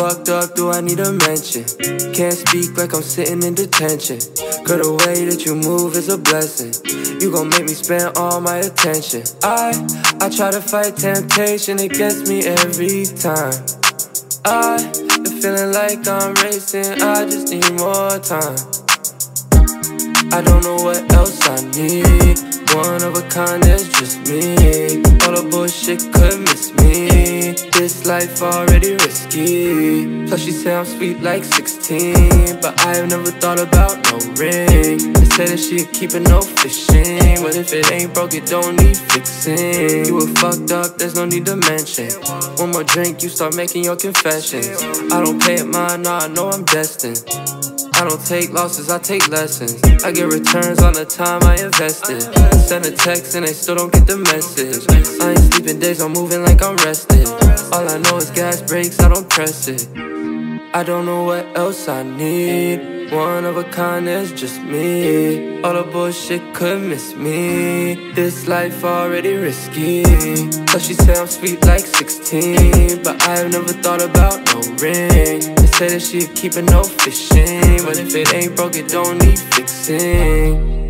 fucked up, do I need a mention? Can't speak like I'm sitting in detention. Girl, the way that you move is a blessing. You gon' make me spend all my attention. I try to fight temptation, it gets me every time. I been feeling like I'm racing, I just need more time. I don't know what else I need. One of a kind, that's just me. All the bullshit could miss me. This life already risky. Plus she say I'm sweet like 16, but I have never thought about no ring. They say that she keepin' no fishing, but if it ain't broke, it don't need fixing. You were fucked up, there's no need to mention. One more drink, you start making your confessions. I don't pay it mine, nah, I know I'm destined. I don't take losses, I take lessons. I get returns on the time I invested. Send a text and they still don't get the message. I ain't sleeping days, I'm moving like I'm rested. All I know is gas breaks, I don't press it. I don't know what else I need. One of a kind, that's just me. All the bullshit could miss me. This life already risky. Plus she say I'm sweet like 16, but I have never thought about no ring. They say that she keepin' no fishing, but if it ain't broke, it don't need fixing.